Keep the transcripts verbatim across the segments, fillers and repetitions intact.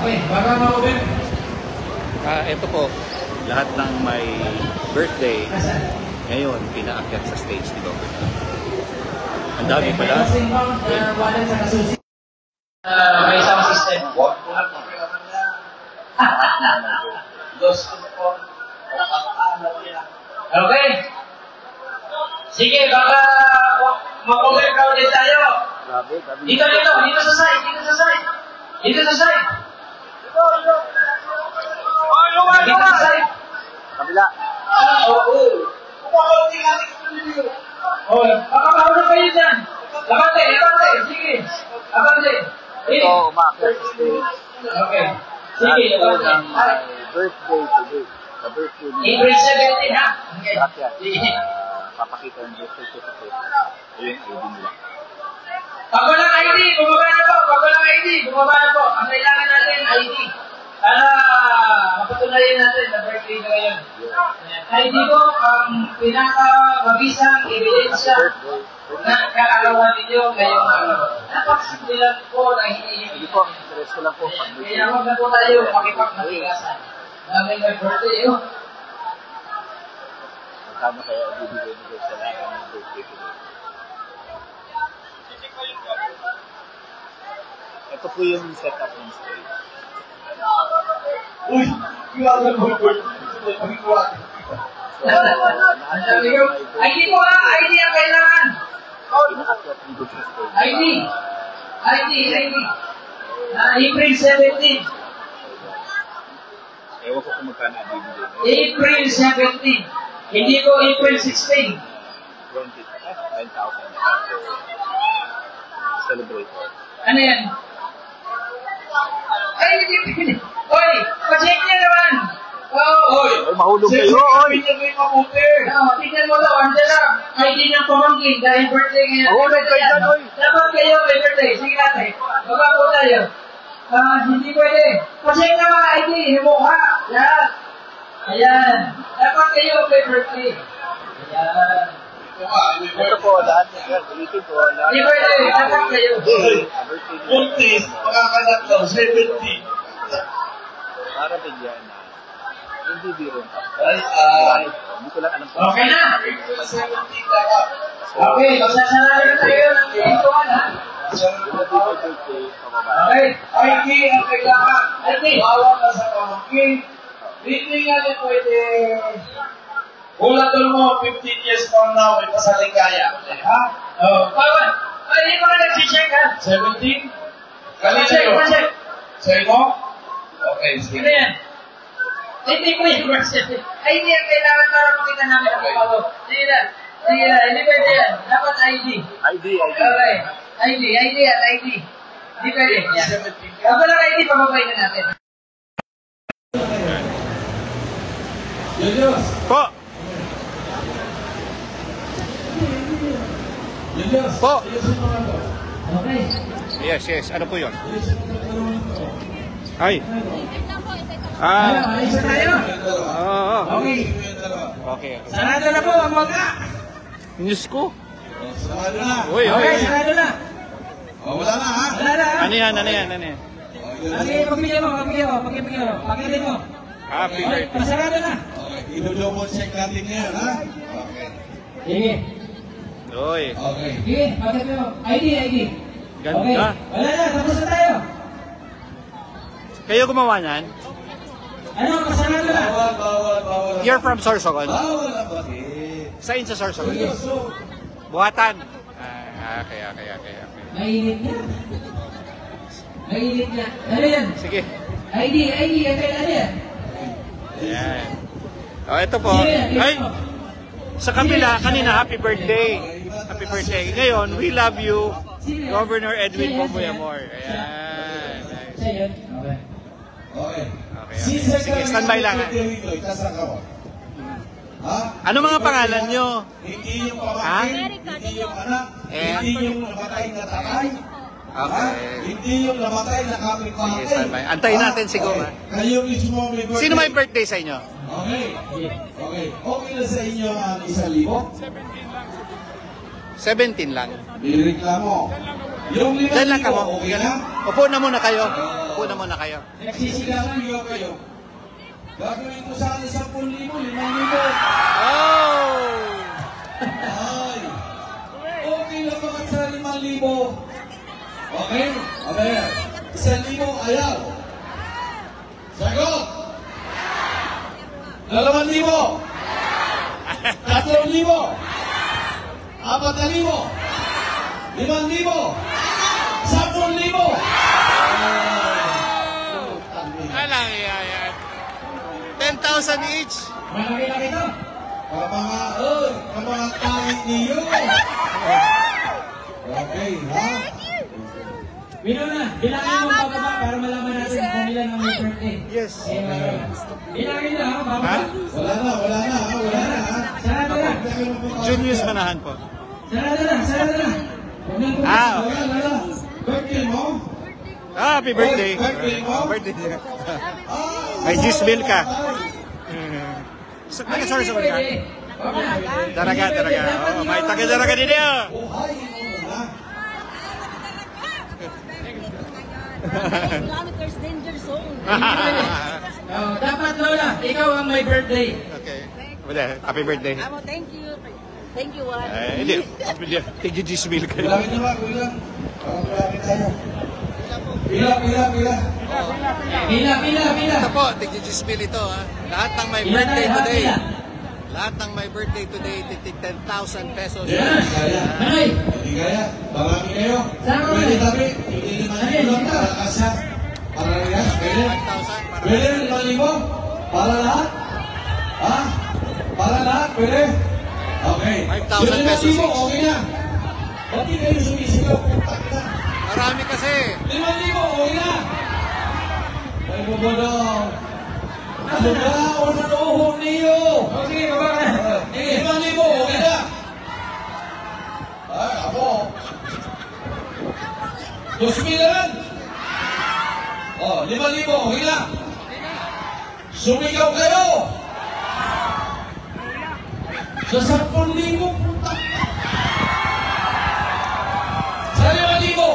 Okay, baka ma-open. Ah, ito po, lahat ng may birthday ngayon pinaakyat sa stage ni Robert. Ang dami pala. May isang system. Okay. Sige, baka ma-overcrowded tayo. Dito, dito, dito sa side, dito sa side. Dito sa side. Oh, luwa, luwa. Kabila. Ah, oo. Oh, baka mahulog kayo dyan. Labante, labante, sige. Labante. Ito, umakyat sa stage. Okay. Sige, labante. Ang birthday today. Sa birthday niya. April seventeen, ha? Okay. Akyat. Sige. Papakita yung birthday certificate. Ayun, I D nila. Pag walang I D, bumaba na po. Pag walang I D, bumaba na po. Ang kailangan natin, I D. Para mapatunayan natin na birthday na ngayon. I D ko, ang pinaka-mabisang ebidensya na kaarawan ninyo ngayong araw. Napaksimple lang po na hinihingi. Hindi po, interest ko lang po. Kaya huwag na po tayo makipagmatigasan. Na may birthday, oh. Magkano kaya ibibigay nyo sa lahat ng birthday today? Ito po yung setup ng stage. Uy! Kaya mo po. I D ko ha! I D ang kailangan! I D! I D! I D! April seventeen! Ewan ko kung magkano ibibigay. April seventeen! Hindi ko April sixteen! twenty, ten thousand. Celebrator. Ano yan? Ay, hindi pwede! Oy! Pa-check niya naman! Oh, oy! Ay, mahulog kayo, oy! No, tignan mo daw, andyan lang. I D ng pamangkin dahil birthday ngayon. Mahulog kayo dyan, oy! Dapat kayo may birthday. Sige natin. Baba po tayo. Ah, hindi pwede. Pa-check na mga I D. Yung mukha. Yan. Ayan. Dapat kayo may birthday. Ayan. Ito po, lahat ng girl, ulitin po, lahat. Hindi pwede. Dapat kayo. Puntis, makakanak daw, seventy. Para bigyan na, hindi biro pa. Ay, ah, Hindi ko lang alam po. Okay na. seventy ka ka. Okay. Magsasarado na tayo ng pintuan, ha? Yung nabibig birthday, pababa. Okay. I D ang kailangan. I D. Bawa ka sa pamangkin. Hindi nga din pwede. Ulatol mo, fifteen years from now, may pasaligaya. Ha? Oh. Bawal. Ay, hindi ko na nag-check, ha? seventeen? Kanina Pa-check, yun. pa-check. Sa'yo mo? Okay, sige. Ano yan? Hindi ko yung birthday. Ay, hindi yan kailangan para makita namin ang mukha ko. Sige na. Sige na. Hindi pwede yan. Dapat I D. I D, I D. Okay. I D, I D at I D. Hindi pwede. Yan. Kapag walang I D, pamabay na natin. Julius! Po! Julius! Po! Ayusin mo nga to. Okay. Yes, yes. Ano po yun? Ay. Ano, Ah. alis na tayo? Oo. Oh, Okay. Okay, okay. Sarado na po ang mga. News ko. Sarado na. Uy, uy. Okay, sarado na. Oh, wala na ha? Wala na. Ano yan, ano yan, ano yan? Okay, pagbigyan mo, pagbigyan mo, pagbigyan mo. Pakirin mo. Happy Okay, birthday. pasarado na. Okay, i-double check natin ngayon ha? Okay. Sige. Uy. Okay. Sige, pakirin mo. I D, I D. Ganda. Okay. Wala na, tapos na tayo. Kayo gumawa niyan? Ano, pasarado na. Bawal, bawal, bawal. You're from Sorsogon? Bawal ang bakit. Saan sa Sorsogon? Seryoso. Buhatan. Ah, okay, okay, okay, okay. Mainit niya. Mainit niya. Ano yan? Sige. I D, I D, okay, ano yan? Ayan. Oh, ito po. Ay, sa kabila, kanina, happy birthday. Happy birthday. Ngayon, we love you, Governor Edwin Momoyamor. Ayan. Nice. Siya yun? Okay. Okay. Okay, okay. Sige, standby lang. Ha? Ha? Ano mga pangalan nyo? Hindi yung Ha? pamangkin, hindi yung anak, And? hindi yung namatay na tatay. Okay. Ha? Hindi yung namatay na Sige, kapitbahay. standby. Antayin natin si Goma. Kayo mismo may birthday. Sino may birthday sa inyo? Okay. Okay. Okay na sa inyo ang isang libo? seventeen lang. Bireklamo. Yung limang Diyan lang libo, kamo. okay na? Upo na muna kayo. Ah, Upo na muna kayo. Nagsisigawan niyo kayo. Gagawin ko sa akin sampung libo, limang libo. Oh! Ay! Okay lang ba sa limang libo? Okay? Okay. Isang libo, ayaw. Sagot! Dalawang libo. Tatlong libo. Apat na libo. Limang libo. Sampung libo. Alang yan. ten thousand each. Malaki na ito. Kamanga, oh, kamanga tangit niyo. Okay, ha? Bino na, bilangin mo bababa para malaman natin kung ilan ang may birthday. Yes. Eh, bilangin na ha, bababa. Ha? Wala na, wala na, ha? Wala na, ha? Sarado na. Juniors manahan po. Sarado na, sarado na. Huwag nang pumunta. Ah, Wala, wala. Birthday mo? Ah, happy birthday. Oh, birthday mo? Oh, birthday. Ah, May Gisbel ka. Sa Ay, sorry, hindi sorry ka. pwede. Wag na. Daraga, Hindi daraga. pwede. Dapat Oh, may iwan taga mo. daraga din niyo. buhay mo na. Kilometers danger zone. Oh, dapat Lola, ikaw ang may birthday. Okay. Wala, happy birthday. Amo, thank you. Thank you, Juan. Eh, hindi. Hindi. Tigil Gisbel kayo. Bilangin na ba, bilang? Parang bilangin tayo. Bilang, bilang, bilang. Pila, pila, pila. Ito po, tigil Gisbel ito ha. Lahat ng may Pila birthday tayo, ha, today. pila. Lahat ng may birthday today, titig ten thousand pesos. Yan, kaya. Manoy, Hindi kaya. Marami kayo. Saan ka Pwede ba? tabi. Hindi naman Ano yung yun? lang para kasya. Para riyan. Pwede. five thousand para Pwede, limang libo. Para lahat. Ha? Para lahat, pwede. Okay. five thousand Yung limang pesos libo, each. okay na. Ba't di kayo sumisigaw? Putak na. Marami kasi. Limang libo, okay na. Ay, baba daw. Ano ba? O nanuhong niyo. okay, baba ka na. Eh, limang libo, okay na. Ay, ako. Dos mil naman. Oh, limang libo, okay na. Sumigaw kayo. Sa sampung libo, putak. Sa limang libo.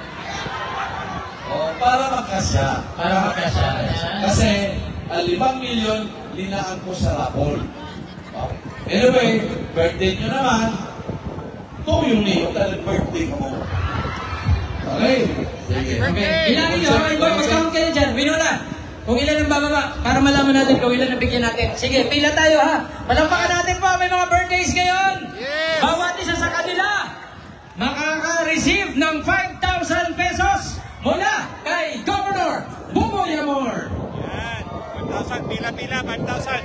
Oh, para makasya. Para makasya. Kasi ang limang milyon, linaan ko sa rapol. Oh. Anyway, birthday nyo naman, tuyong niyo dahil birthday ko mo. Okay? Sige. Okay, bilangin nyo. Okay, boy, mag-count kayo dyan. Bino na. Kung ilan ang bababa, para malaman natin kung ilan ang bigyan natin. Sige, pila tayo ha. Palampakan natin po, may mga birthdays ngayon. Yes. Bawat isa sa kanila, makaka-receive ng five thousand pesos mula kay Governor Buboy Amor. Yan. one thousand. Pila-pila. five thousand.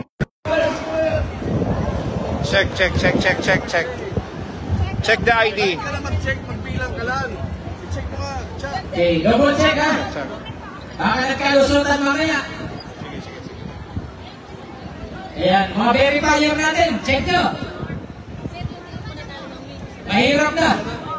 Check, check, check, check, check, check. Check the I D. Ka na mag-check, magbilang ka lang. I-check mo ka, check. Okay, double check ha. Check. Baka nagkalusutan mamaya. Ayan, mga verifier natin, check nyo. Mahirap na.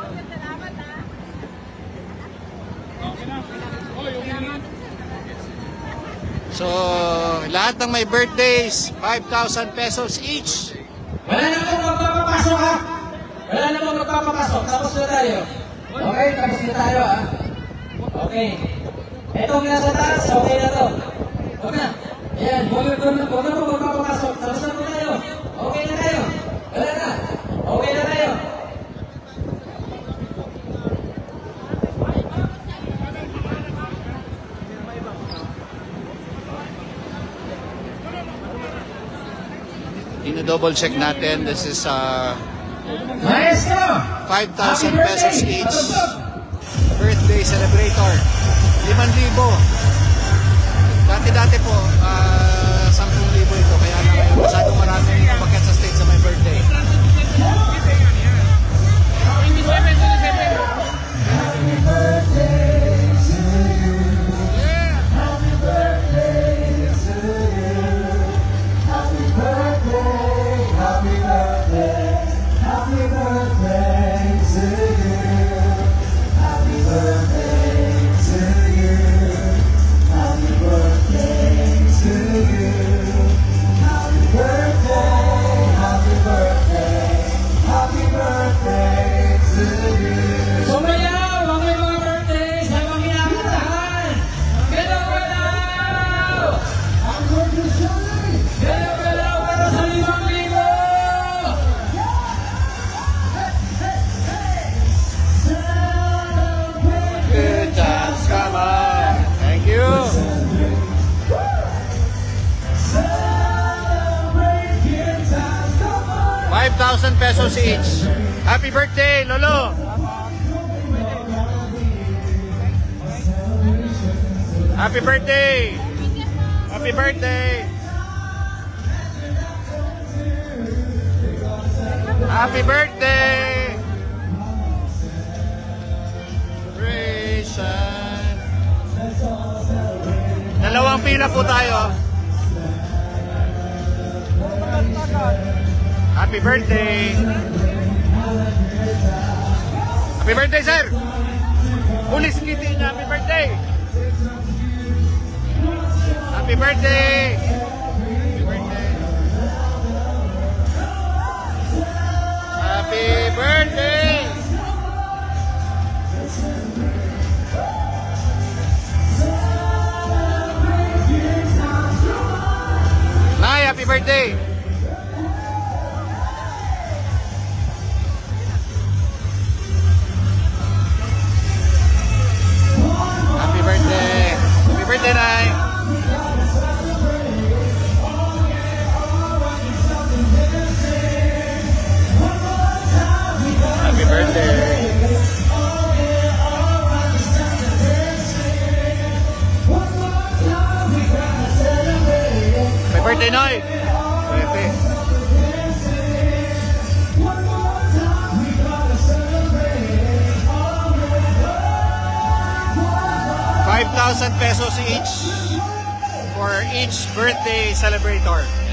So, lahat ng may birthdays, five thousand pesos each. Wala na pong magpapapasok ha. Wala na pong magpapapasok. Tapos na tayo. Okay, tapos na tayo ha. Okay. Etong nasa taas, okay na to. Huwag na. Ayan, huwag na huwag na huwag na pong magpapapasok. Tapos na po tayo. Okay na tayo. Wala na. Okay na tayo. Ino-double check natin. This is uh, Maestro! five thousand Happy pesos birthday! each. Birthday celebrator. limang libo. Dati-dati po, uh, sampung libo ito. Kaya na ngayon, masyadong maraming umakyat sa stage sa my birthday. Happy birthday to you. thousand pesos each. Happy birthday, Lolo! Happy birthday! Happy birthday! Happy birthday! Celebration! Dalawang pila po tayo. Happy birthday! Happy birthday, sir! Pulis kitty niya, happy birthday! Happy birthday! Happy birthday! Happy birthday! Nay, happy birthday! Happy birthday! Happy birthday, Nay! Happy birthday! Happy birthday, Noy! Birthday! five thousand pesos each for each birthday celebrator.